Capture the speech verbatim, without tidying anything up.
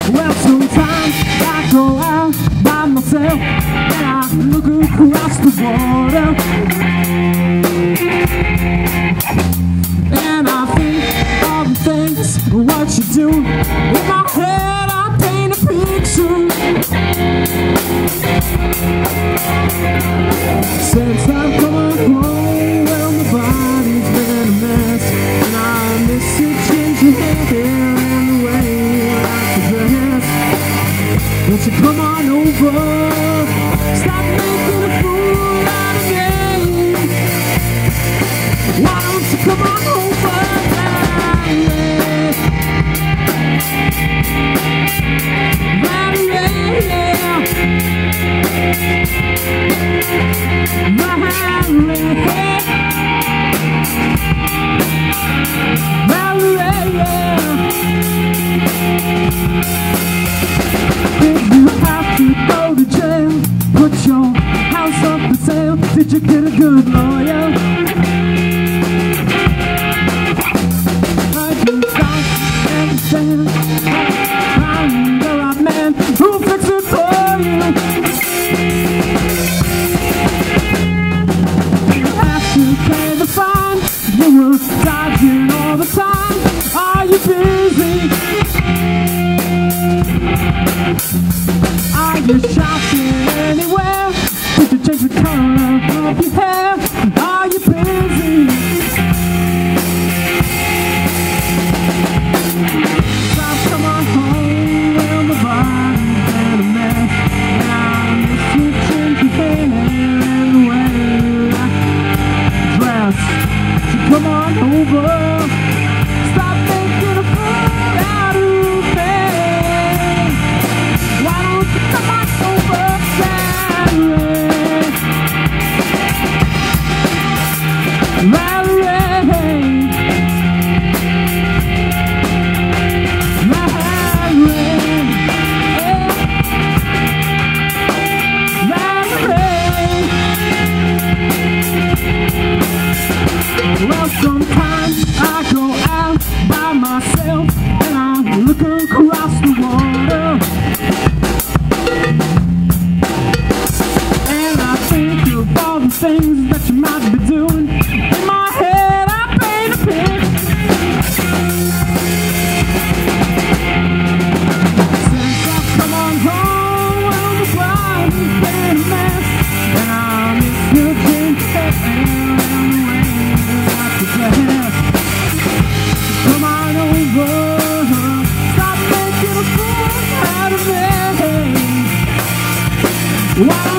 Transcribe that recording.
Well, sometimes I go out by myself and I look across the water, and I think all the things what you do. In my head I paint a picture. Since I've come home, well, my body's been a mess, and I miss your ginger hair and the way you like to dress. Won't you come on over? Stop making a fool out of me. Why don't you come on over, Valerie? Valerie, yeah. Valerie, Valerie, yeah. Did you have to go to jail? Put your house up for sale? Did you get a good lawyer? Heard you don't understand. I'm the right man who'll fix it for you. You have to pay the fine. You were dodging all the time. Are you busy? Are you shopping anywhere? Did you change the color of your hair? Are you busy? So come on home, well, my body's been a mess, and I miss you changing hair and the way you like to dress. So come on over. Stop making a fool out of me. Why don't you come on over, Valerie? Valerie, Valerie, Valerie. Well, sometimes I go out by myself and I look across the water, and I think of all the things that you might be doing. In my head I paint a picture. Since I've come on home, well, the body's been a mess, and I miss your ginger hair and the way you like to dress. Come on over. Stop making a fool out of me. Why